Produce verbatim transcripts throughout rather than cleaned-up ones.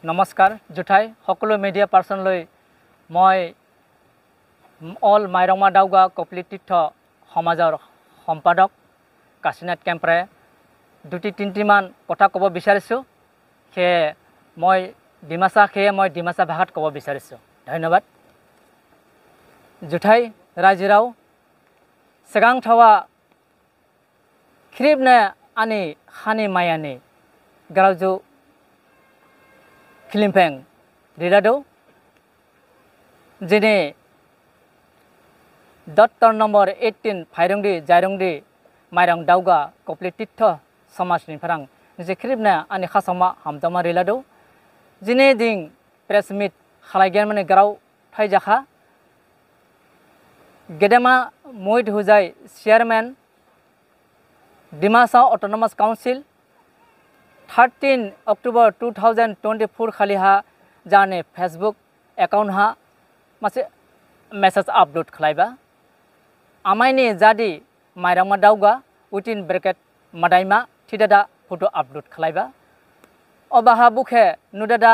नमस्कार जुथाई सकलो media person लै मैं अल माइरमा दाउगा कपली तीर्थ समाजर सम्पादक काशीनाथ केम्प्रे दुटी तीनटी मान कथा कब विचारिছোঁ से मैं डिमासा खेये मैं डिमासा भाषात कब विचारिছোঁ धन्यवाद जुथाई रायजोराव सिगां थावा ख्रिबने आनी खानी मायानि ग्रावजु खिलिमफें रिलादो जिने दत्तर नम्बर एटीन फायरंगदी जायरंगदी माइरं दाउगा कपली तीर्थ समाजनि फारां जे ख्रिबने आनी खासामा हामदामा रिलादो जिने दिं प्रेस मिट खालायगेन माने ग्राव थाइजाखा गेदेमा Mohit Hojai chairman Dimasa autonomous council thirteen October two thousand twenty four खाली हा जाने फेसबुक अकाउंट हा मासे मेसेज अपलोड खालायबा आमायनि जादी माइरामा दाउगा विथिन ब्रेकेट मादाइमा थिदादा फोटो अपलोड खालायबा अबाहा बुखे नुदादा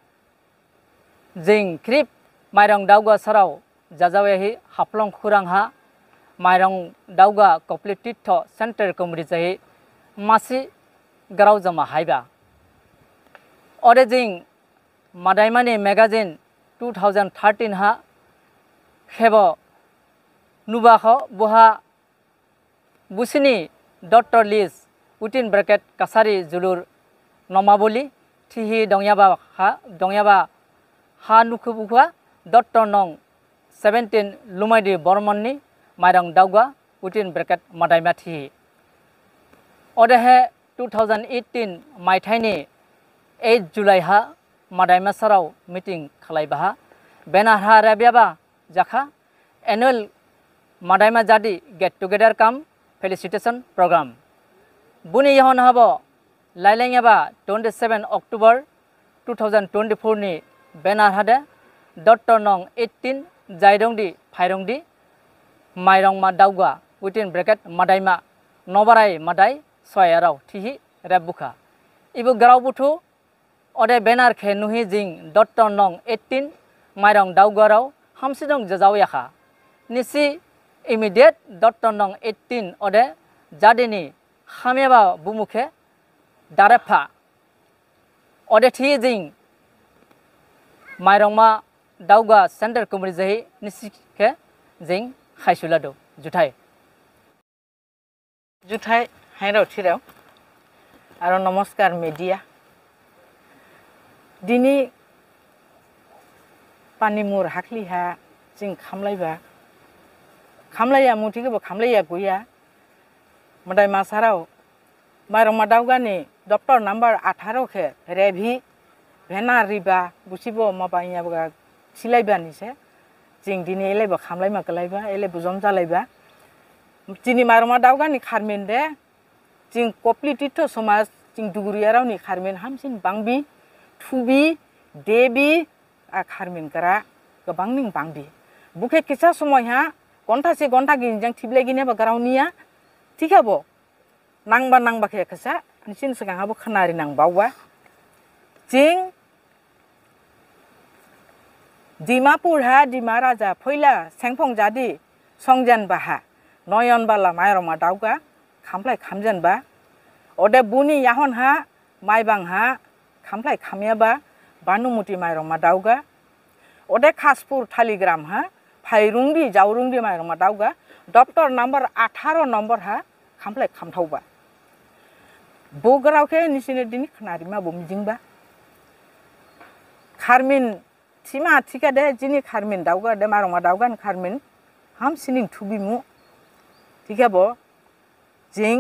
जिं क्रिप माइरं दाउगा सराव जाजावेहि हाफ्लं खुरां हा माइरं दाउगा कपली तीर्थ सेंटर कमिटी जाहि मासी ग्राव जमा हाइबा अरे जिं मादाइमानि मैगजीन टू थाउजेंड थर्टीन हा खेब नुबाख बहा बुसिनी डॉक्टर लिज विथिन ब्रेकेट कासारी जुलुर नमाबली थिहि दंयाबा हा दंयाबा हा नुखुबुखा डॉक्टर नंग सेवेंटीन लुमायदी बर्मननि माइरं दाउगा विथिन ब्रेकेट मादाइमा थिहि अदेहे टू थाउजेंड एटीन मायथाइनि एट जुलाई हा मादाइमा सराव मीटिंग खालायबा बेनार हा रेबियाबा जाखा एनुअल मादाइमा जादी get together cum felicitation program बुनि यहन हाबो लाइलेंगेबा twenty seven October two thousand twenty four नि बेनार हादे डॉक्टर नंग एटीन जायरंगदी फायरंगदी माइरं मा दाउगा विथिन ब्रेकेट मादाइमा नबाराय मादाइ सयाराव थिहि रेबुखा इबु ग्राव बुथु अदे बेनार खे नुहि जिं डॉक्टर नंग एटीन माइरं दाउगाराव हामसिदं जजावयाखा निसि इमीडिएट डॉक्टर नंग एटीन अदे जादिनि खामेबा बुमुखे दारेफा अदे थिहि जिं माइरं मा दाउगा सेंटर कमिटी जाहि निसिखे जिं खायसुलादो जुथाय जुथाय हाइराव थिराव आरो नमस्कार मीडिया दिनी पानीमुर हाखलिहा जिं खामलायबा खामलाया मुथिगोबो खामलाया गैया मदाय मासाराव माइरं दाउगानि डॉक्टर नंबर अठारह खे रेभि भेना रिबा बुसिबो माबायाबा सिलायबानिसे जिं दिनै एलायबा खामलायमा गलायबा एलाय बुजम जालायबा दिनै माइरं दाउगानि खारमेन दे जिं कपली तीर्थ समाज जिं दुगुरियारावनि खारमेन हामसिन बांबि थुबि देबि आ खारमेन करा गोबांनि बांबि बुखे किसा समयहा घंटासे घंटा गिनजों थिब्लायगिने बगारावनिया थिखाबो नांबा नांबाखे खसा निसिन सिगांहाबो खोनारि नांबावबा जिं डिमापुर हा डिमा राजा फैला सेंफं जादी संजेन बाहा नयन बाला माइरमा दाउगा खामफ्लाय खामजेनबा अदे बुनि याहन हा माइबां हा खामफ्लाय खामियाबा बानुमुति माइरमा दाउगा अदे खासपुर थालीग्राम हा फायरुंदी जावरुंदी माइरमा दाउगा डॉक्टर नंबर अठारह नंबर हा खामफ्लाय खामथावबा बोगरावखे निसिने दिनि खनारिमा बुमिजिंबा खारमिन थिमा थिका दे जिनि खारमिन दाउगा दे माइरमा दाउगान खारमिन हाम सिनिं थुबिमु थिकाबो जिं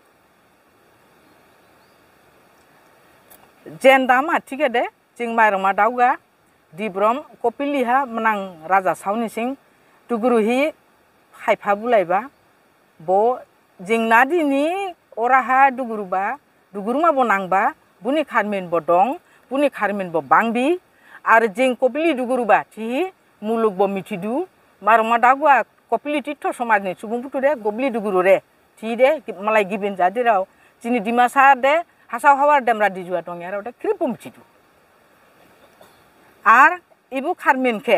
जेन दामा थिका दे जिं माइरमा दाउगा दिब्रम कपिलिहा मनां राजा सावनि सिं दुगुरुहि खायफा बुलायबा बो जिं नादिनि अराहा दुगुरुबा दुगुरुमा बो नांबा बुनि खारमिन बो दं बुनि खारमिन बो बांबि आरो जिं कपिलि दुगुरुबा थि मुलुग बो मिथिदु माइरमा दाउगा कपली तीर्थ समाजनि सुबुंफोरखौ दे गबली दुगुरु रे थि दे मालाय गिबिन जादिराव जिनि डिमासा दे हासाव हावार देमरा दिजुआ दं याराव दे क्रिपुम मिथिदु आर इबु खारमिन के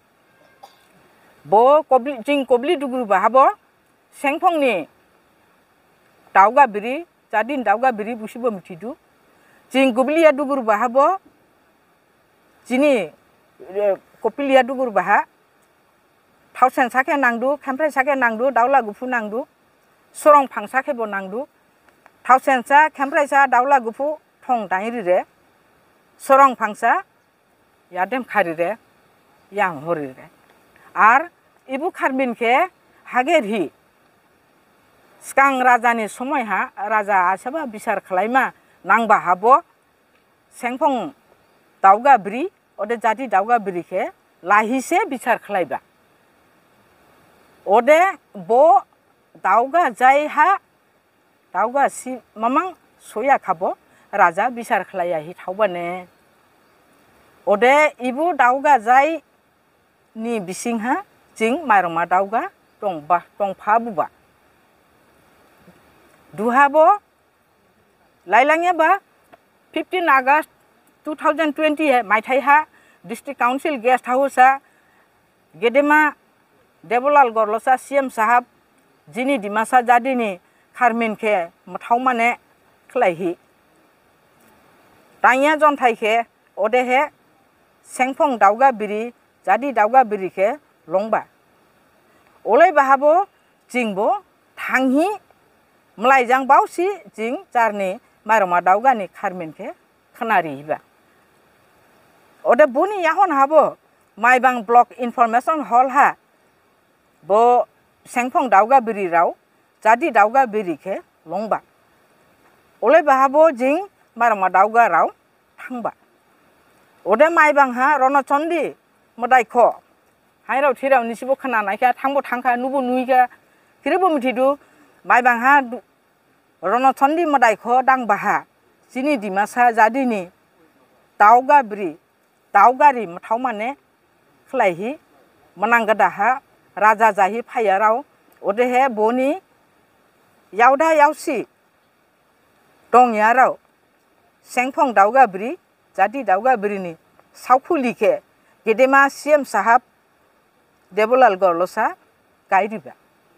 बो कबली जिं कबली दुगुरु बाहाबो सेंफंगनि दाउगा बिरि जादिन दाउगा बिरि बुसिबो मिथिदु जिं कबलिया दुगुरु बाहाबो जिनि कपिलिया दुगुरु बाहा थावसेन साखे नांदु खेमफ्राय साखे नांदु दाउला गुफु नांदु सरं फांसाखे बो नांदु थावसेन सा खेमफ्राय सा दाउला गुफु थं दाइरि रे सरं फांसा यादेम खारि रे यां हरि रे आर इबु खारमिन के हागेर हि सिगां राजानि समयहा राजा आसाबा बिसार खालायमा नांबा हाबो सेंफं दाउगा बिरि ओदे जाति दाउगा बिरि के लाहिसे बिसार खालायबा ओदे बो दाउगा जाय हा दाउगा सि मामां सोया खाबो राजा बिसार खालाया हि थावबाने ओदे इबु दाउगा जाय नि बिसिंहा जिं माइरमा दाउगा दंबा दंफाबुबा दुहाबो लाइलाङेबा fifteen August two thousand twenty मायथाइहा डिस्ट्रिक्ट काउंसिल गेस्ट हाउसा गेदेमा देवलाल गरलसा सीएम साहब जिनी दिमासा जादिनी खारमिन के मथाव माने खलायहि ताइया जनथाइ के ओदे हे सेंफं दाउगा बिरि जादि दाउगा बिरि के लंबा ओलै बाहाबो जिंबो थांहि मलायजां बावसि जिं जारनि माइरमा दाउगानि खारमिन के खनारि हिबा ओदे बुनि याहन हाबो माइबां ब्लक इनफरमेशन हॉल हा बो सेंफं दाउगा बिरि राव जादि दाउगा बिरि के लंबा ओलै बाहाबो जिं माइरमा दाउगा राव थांबा ओदे माइबां हा रणचंडी मदायख हायराव थिराव निसिबो खोनानायखा थांबो थांखा नुबो नुइखा थिरबो मिथिदु माइबां हा रणचंडी मदायख दांबाहा जिनि दिमासा जादिनि दाउगा बिरि दाउगारि मथाव माने खलायहि मनांगदाहा राजा जाहि फायाराव ओदेहे बोनि यावदा यावसि दं याराव सेंफं दाउगा बिरि जाति दाउगा बिरिनि सावखुलिखे गेदेमा सीएम साहब देवलाल गरलसा गायरिबा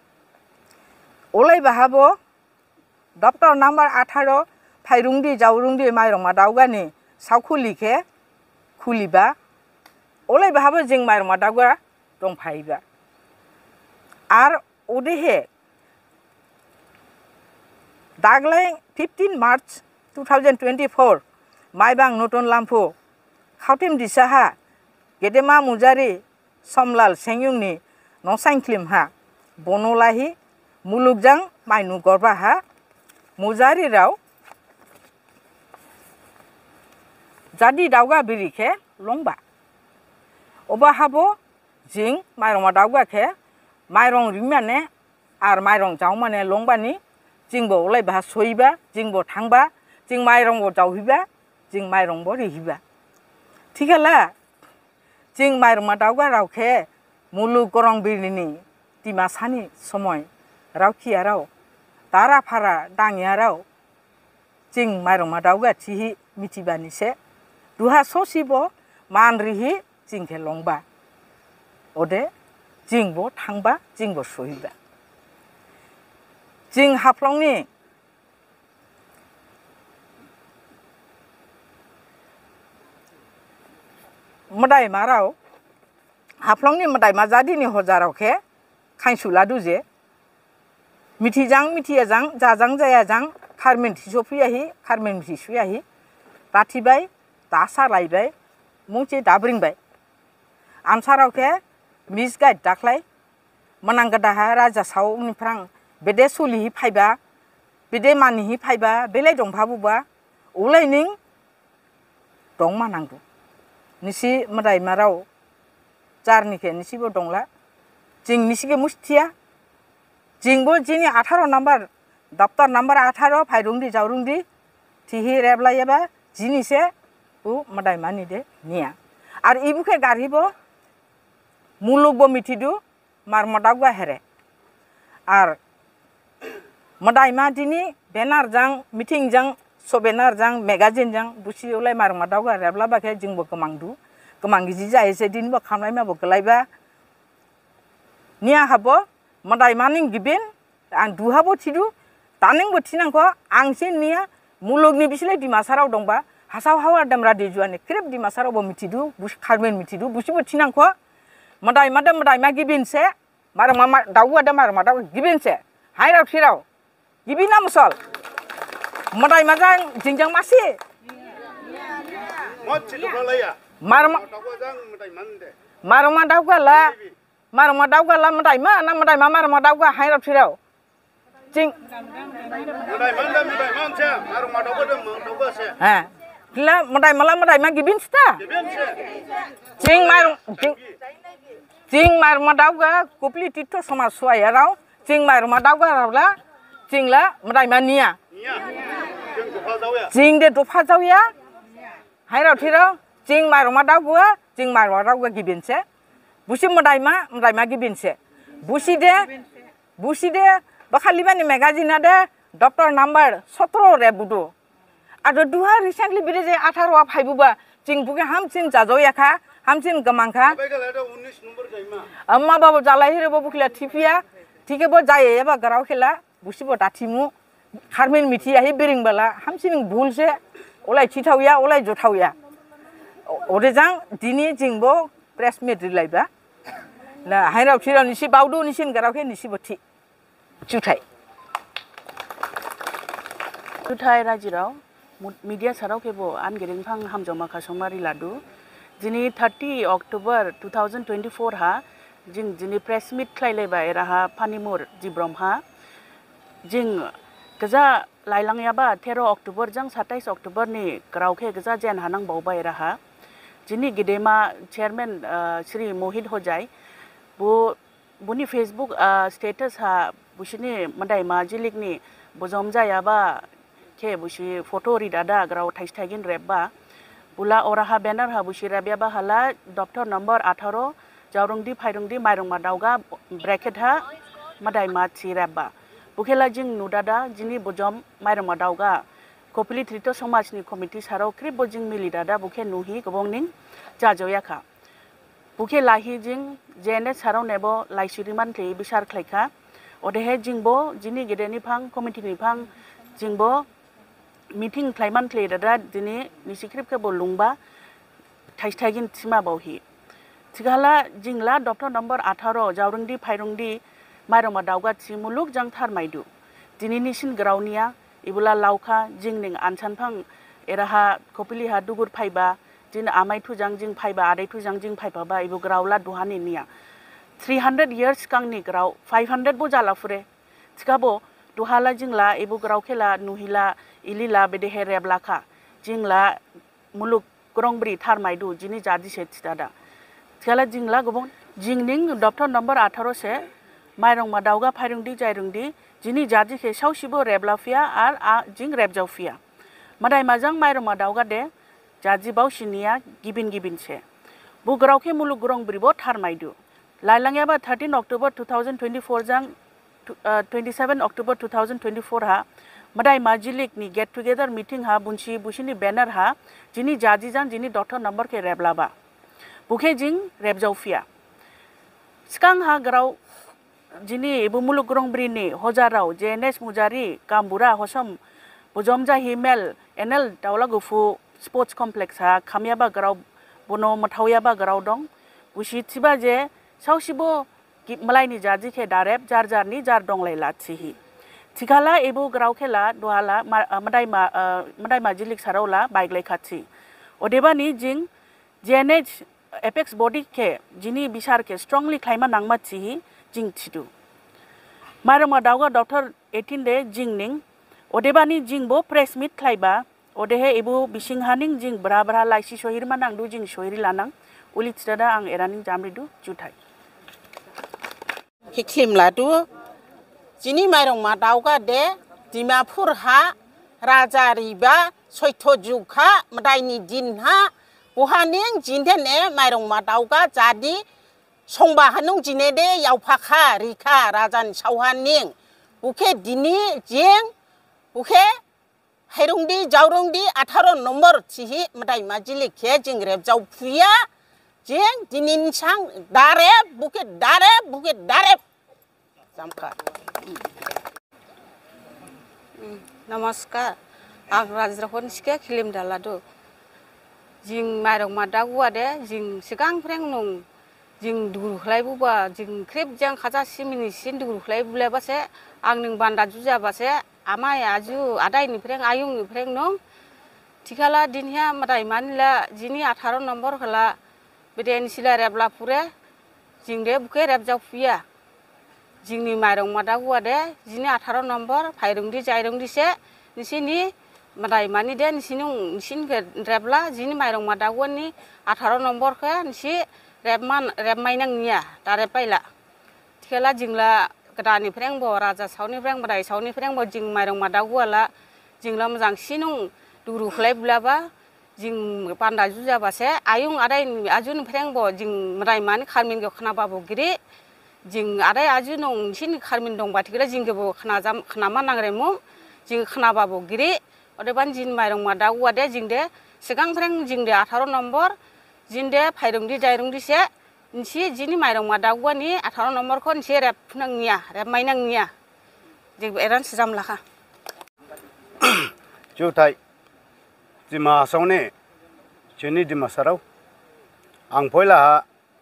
ओलै बाहाबो डॉक्टर नंबर अठारह फाइरुंदी जावरुंदी माइरमा दाउगानि सावखुलिखे खुलिबा ओलै बाहाबो जिं माइरमा दाउगा दंफाइबा आर ओदेहे दागलाय fifteen March two thousand twenty four माइबां नतुन लाम्फु खावतिम दिसाहा गेदेमा मुजारि समलाल सेंयुंनि नसाइंक्लिमहा बनलाहि मुलुगजां माइनु गरबाहा मुजारि राव जादि दाउगा बिरिखे लंबा ओबाहाबो जिं माइरमा दाउगाखे माइरं रिमाने आर माइरं जावमाने लंबानि जिंबो ओलै बाहा सयबा जिंबो थांबा जिं माइरंबो जावहिबा जिं माइरंबो रिहिबा थिखाला जिं माइरमा दाउगा रावखे मुलुग गरं बिरिनि दिमासानि समय रावखिया राव तारा फारा दांया राव जिं माइरमा दाउगा थिहि मिथिबानिसे दुहा ससिबो मान रिहि जिंखे लंबा ओदे जिंबो थांबा जिंबो सहिबा जिं हाफ्लंनि मदाय माराव हाफ्लंनि मदाय माजादिनि हजारावखे खाइसुला दुजे मिथिजां मिथियाजां जाजां जायाजां खारमिन थिसफैयाहि खारमिन थिसुयाहि दाथिबाय दासालायबाय मुंचे दाब्रिंबाय आनसारावखे मिस गाइड दाख्लाय मनांगदाहा राजा सावनिफ्रां बेदे सलिहि फायबा बेदे मानिहि फायबा बेलाय दंफाबुबा ओलायनिं दं मानांगौ निसि मदाय माराव जारनिखे निसिबो दंला जिं निसिगे मुस्थिया जिंबो जिनि अठारह नंबर दफ्तर नंबर अठारह फाइरुंदी जावरुंदी थिहि रेबलायबा जिनिसे उ मदाय मानि दे निया आर इबुखे गारिबो मुलुगबो मिथिदु मार मदागवा हेरे आर मदाय मा दिनि बेनार जां मीटिंग जां सो बेनार जां मैगजीन जां बुसी ओलाय मार मदागवा रेबला बाखे जिंबो गमांदु kemang gizi jaya sedin bo kamlai ma bo kelai ba nia habo madai maning gibin ang duha bo tidu taning bo tinang ko ang sin nia mulog ni bisile di masarau dong ba hasau hawa dam radi juane krep di masarau bo mitidu bus karmen mitidu busi bo tinang ko madai madam madai ma gibin se mar mama dawu ada mar madau gibin se hai rau thirau gibin na musol madai majang jingjang masih Marma marma dauga la marma dauga la madai ma na madai ma marma dauga hai rap thirau ching madai manda madai man cha marma dauga de dauga se ha la madai mala madai ma gibin sta ching mar ching ching marma dauga kopli titto sama suaya rau ching marma dauga rau la ching la madai ma nia ching de dofa jau ya hai rau thirau Jing mai rumah dau gua, jing mai rumah dau gua gibin se, busi madai ma, madai ma gibin se, busi de, busi de, bakal lima ni magazine ada, doktor number sotro rebudo, ada dua recently beri je atharo ap hai buba, jing buke ham cin jajo ya kha, ham cin gemang kha, amma babu jalai hire babu kila tipia, tike bo jaye ya ba garau kila, busi bo tatimu, harmin miti ya hi bering bala, ham cin bul se, olai citau ya, olai jotau ya. Orejang dini jingbo press meet relay ba na hai rau thirau nisi baudu nisin garau ke nisi boti chuthai chuthai rajirau media sarau ke bo an gereng phang hamjoma khasomari ladu jini thirty October two thousand twenty-four ha jing jini press meet khlaile ba era ha Panimur Jibrom ha jing gaja lailang ya ba thirteen October jang twenty-seven October ni garau ke gaja jen hanang bau ba era ha Jini Gidema chairman uh, Sri Mohit Hojai, bu buni Facebook uh, status ha busini madai majilik ni bozomja ya ba ke busi foto ridada grau thais thagin reba bula oraha banner ha busi rabya ba hala doctor number eighteen jaurungdi phairungdi mairung madauga bracket ha madai ma chi reba bukela jing nudada jini bozom mairung madauga Kopli Trito Samaj ni committee sarau krip bojing mili dada buke nuhi gobong ning jajo yakha buke lahi jing jene sarau nebo laisiriman thei bisar khlaika odehe jingbo jini gedeni phang committee ni phang jingbo meeting khlaiman thlei dada jini nisikrip ke bolungba thais thagin sima bauhi thigala jingla doctor number eighteen jaurungdi phairungdi mairoma dauga chimuluk jang thar maidu jini nisin graunia Ibula lauka jing ning ansan phang eraha kopili ha dugur phaiba jin amai thu jang jing phaiba adai thu jang jing phaiba ba ibu graula duhani nia three hundred years kang ni grau five hundred bo jala fure chikabo duhala jingla ibu grau khela nuhila ilila bede he rebla kha jingla muluk grongbri thar maidu jini jadi se chidada chikala jingla gobon jingning doctor number eighteen se mairong madauga phairungdi jairungdi Jini jadi ke sausibo reblafia ar a jing rebjaufia. Madai majang mairo madauga de jadi bau sinia gibin gibin se. Bu grau ke muluk grong bribo thar maidu. Lailangya ba thirteen October two thousand twenty-four jang uh, twenty-seven October two thousand twenty-four ha madai majilik ni get together meeting ha bunchi busini banner ha jini jadi jang jini doctor number ke reblaba. Buke jing rebjaufia. Skang ha grau Jini ibu muluk grong brini hojarau J N S Mujari Kambura hosam bojomja himel enel taula gufu sports complex ha khamyaba garau bono mathawyaba garau dong busi chiba je sausibo malai ni jaji ke darep jar jar ni jar dong laila chihi thikala ibu garau khela dohala madai ma madai majilik sarola bike lai khachi odebani jing J N H apex body ke jini bisar ke strongly khlaima nangma chihi jing chidu marama dauga doctor eighteen de jing ning odebani jing bo press meet khlaiba odehe ibu bising haning jing bra bra laisi sohir manang du jing sohiri lanang uli chada ang eraning jamridu chuthai hiklim ladu jini mairong ma dauga de dimapur ha raja riba soitho jukha madai ni din ha buhaning jindene mairong ma dauga jadi Songba hanung jine de yaupakha rika rajan sauhaning buke dini jeng buke herungdi jaurungdi eighteen nomor chihi madai majilik ke jing reb jau pria jeng dinin sang darep bukit darep bukit darep samka. Namaskar, ang Rajrahon sike kilim dalado. Jing mairong madagu ade, jing sigang preng nung, jing dulu kelai buba, jing krip jang kaca simini sin dulu kelai bule base, ang neng banda juja base, amai aju ada ini preng ayung ini preng nung. Tikala dinnya madai manila jini atharo nomor kala beden sila rebla pure, jing de buke reb jau pia. Jing ni mairong madagu ade, jini atharo nomor, pairung di jairung di se, di sini madai mani deh di sini nisin ke rebla jini mairong madagu ni atharo nomor ke nisi rebman reb mainang nia tare paila. Tikala jingla kedani preng bo raja sauni preng madai sauni preng bo jing mairong madagu ala jingla majang sinung duru kelai belaba jing panda juja base ayung ada ini ajun preng bo jing madai mani karmin ke kenapa bo giri jing ada ajun nong sin karmin dong batikira jing ke bo kena jam kena manang remu jing kenapa bo giri ode ban jin mairong madagu ade jing de segang preng jing de atharo nomor jin de pairung di jairung di se nsi jini mairong madagu ni atharo nomor kon si rep nang nia rep mainang nia jing eran sejam laka Jutai di masa ini jenis di masa rau ang pola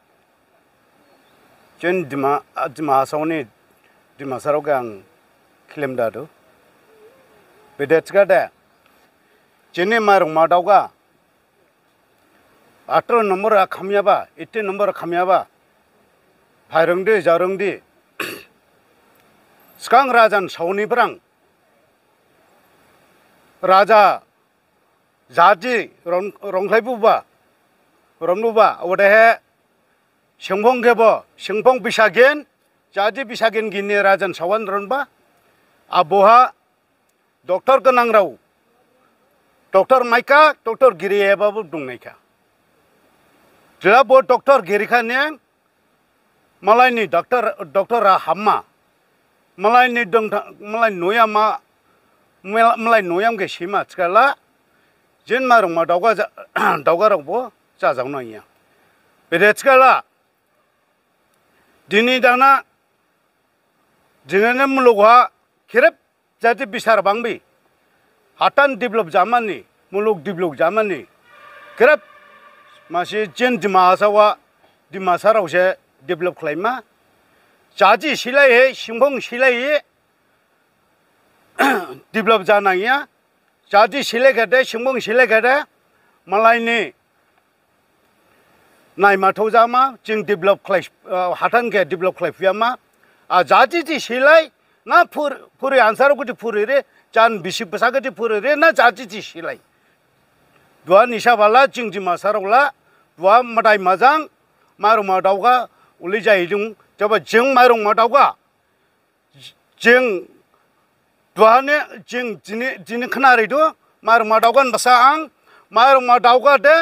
jen di ma di masa ini di masa rau yang klaim dado beda sekada jenis marung madauga atau nomor kami apa itu nomor kami apa pairung di jarung di sekarang rajan sauni perang raja 자지 롱롱라이부바 롬루바 오데해 성봉개버 성봉 비사겐 자지 비사겐 기니 라전 사원 런바 아보하 dokter kenangrau dokter maika dokter giri ebabu dungnaika jelabo dokter giri kanyang malai ni dokter dokter hamma malai ni dong malai noyama malai noyam ke sima skala jen marung ma dauga dauga rong bo cha jang no ya bede skala dini dana jengane mulugwa kirep jadi bisar bangbi hatan develop zaman ni muluk develop zaman ni kirep masih jen di masa wa di masa rau se develop klaima jadi silai he simbong silai develop janangnya jadi silai gede, simbong silai gede, malai ni, naik matau jama, jeng develop kelas, hatan ke develop kelas fiama, ah jadi di silai, na pur puri ansar aku di puri re, jangan bisik besar di puri re, na jadi di silai. Dua nisha bala jeng di masar ula, dua madai mazang, marung madau ka, uli jai jung, coba jeng marung madau ka, jeng dua ne jeng jini jini kenari itu marung madaukan besang marung madaukan de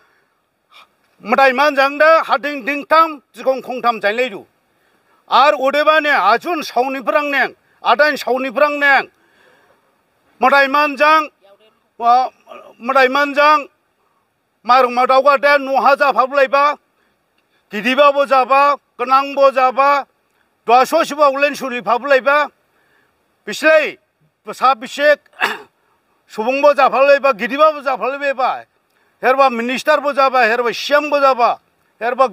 madai manjang de hading ding tam jikong kong tam jailai itu ar udah ne ajun sauni perang neng ada yang sauni perang neng madai manjang wah madai manjang marung madaukan de nuhaja pabulai ba kidiba boja ba kenang boja ba dua so siapa ulen suri pabulai ba Bislay, besar bisek, subung boja faleba, gidiba boja faleba, herba minister boja ba, herba siam boja ba, herba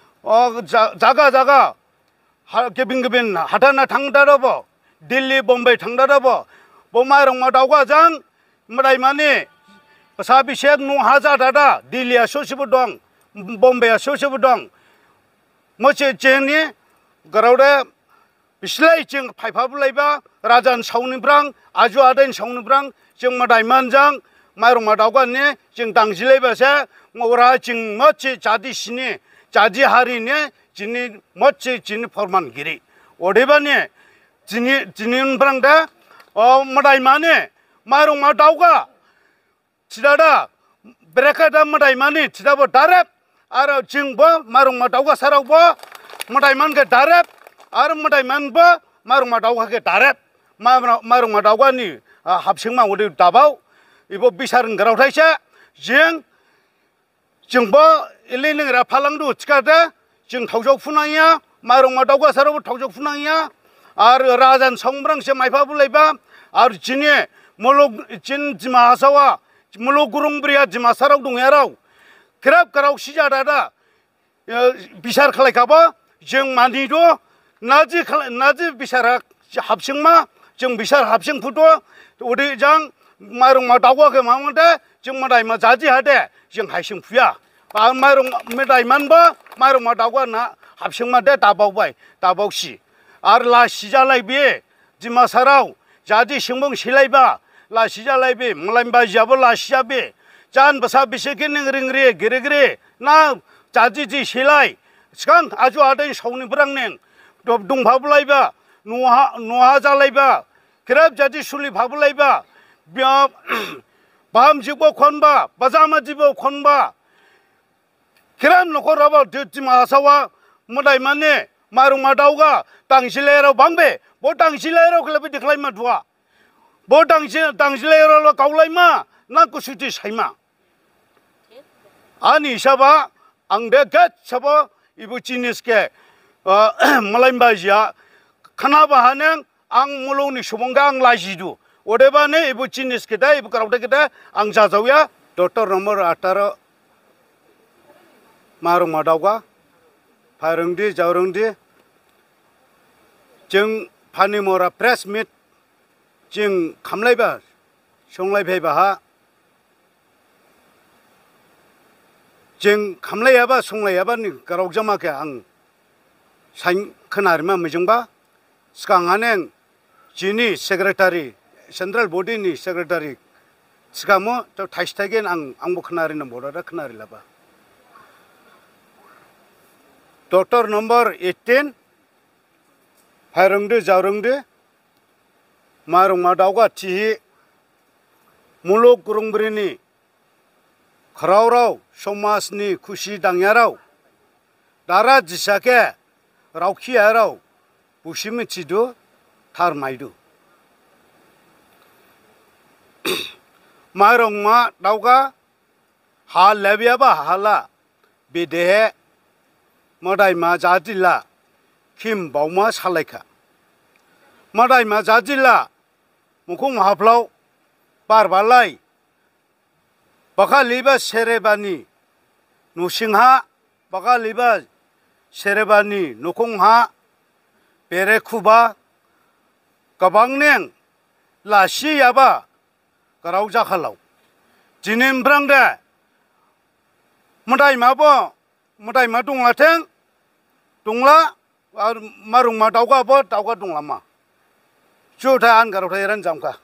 jaga jaga, kebin kebin hatana thang darabo, Delhi, Bombay thang darabo, bomai rong madauga jang, madai mani, besar bisek nu haza dada, Delhi asosibu dong, Bombay asosibu dong, moce jeni, garauda Bislay jeng paipabulai ba, rajan sauni perang, aju ada yang sauni perang, jeng madai manjang, mairung madauga ni, jeng tangsilai bahasa, ngora jeng moci jadi sini, jadi hari ni, jini moci jini forman giri. Odeba ni, jini jini perang dah, oh madai mani, mairung madauga, tidak ada, mereka dah madai mani, tidak ada darab, ada jeng bo, mairung madauga sarau bo, madai man ke darab. Arum madai man ba marung madauga ke darab marung madauga ni habsing ma udah tabau ibu bisarin garau taisa jeng जोंबो इले नोंरा फालांदु थिखादे जों थावजौ फुनाया माइरं मा दाउगा सारावबो थावजौ फुनाया आरो राजान संब्रांसे माइफा बुलायबा आरो जिने मुलुग जिन दिमा हासावा मुलुग गुरुंब्रिया दिमा साराव दंयाराव खेराब गाराव सिजादादा बिसार खालायखाबा जों मानिद' नाजि नाजि बिसारा हाबसिंमा जों बिसार हाबसिं फुट' उदै जां माइरं मा दाउगाखौ मामोनदे जों मादाय मा जाजि हादे जों हायसिं फुया आरो माइरं मेदाय मानबा माइरं मा दाउगा ना हाबसिं मा दे दाबावबाय दाबावसि आरो लासि जालाय बे दिमा साराव जादि सिंबं सिलायबा लासि जालाय बे मलाय बाजियाबो लासि जाबे जान बसा बिसेके नों रिंग्रे गिरे गिरे ना जादि जि सिलाय सिगां आजु आदै सावनि ब्रांनें दंफाबलायबा नहा नहा जालायबा खेराब जादि सुलि भाबलायबा बाम जिबो खनबा बाजामा जिबो खनबा खेराम नखराबा दिमा हासावा मदाय माने माइरं मा दाउगा दांसिलायराव बांबे बो दांसिलायराव खेलाबे देखलाय मा दुआ बो दांसि दांसिलायराव गावलाय मा ना गुसुति सायमा आंनि हिसाबा आं दे गासैबो इबो जिनिसके मलाय बाजिया खाना बाहाने आं मुलुगनि सुबुंगा आं लाजिदु अदेबानो इबो जिनिसके दा इबो गारावदे के दा आं जाजावया डक्टर नम्बर अठारह माइरं मा दाउगा फायरंदि जावरंदि जों फानिमरा प्रेस मिट जों खामलायबा संलायफैबा जों खामलायाबा संलायाबा गाराव जामाखे आं साइन खोनारिमा मोजोंबा सिगाङानो जिनि सेक्रेटारि सेन्ट्रेल बडिनि सेक्रेटारि सिगाङो थाइसे थाइगेन आं आंबो खोनारिनो बडा खोनारि लाबा डक्टर नम्बर एटीन फायरंदो जावरंदो माइरं मा दाउगा थिहि मुलुग गुरुंब्रिनि खरावराव समाजनि खुसि दांयाराव दारा जिसाके रावखियाराव बुसि मिथिदु थार मायदु माइरं मा दाउगा हा लेबियाबा हाला बेदेहे मदाय मा जादिला खिम बावमा सालायखा मदाय मा जादिला मुखुं हाफ्लाव बारबालाय बका लिबा सेरेबानि नुसिंहा बका लिबा सेरेबानि नुखुंहा बेरेखुबा गोबांनें लासियाबा गाराव जाखालाव दिनैमफ्रां दे मदाय माबो मदाय मा दंलाथें दंला आरो माइरं मा दाउगाबो दाउगा दंला मा जुथा आन गाराव थायरान जामखा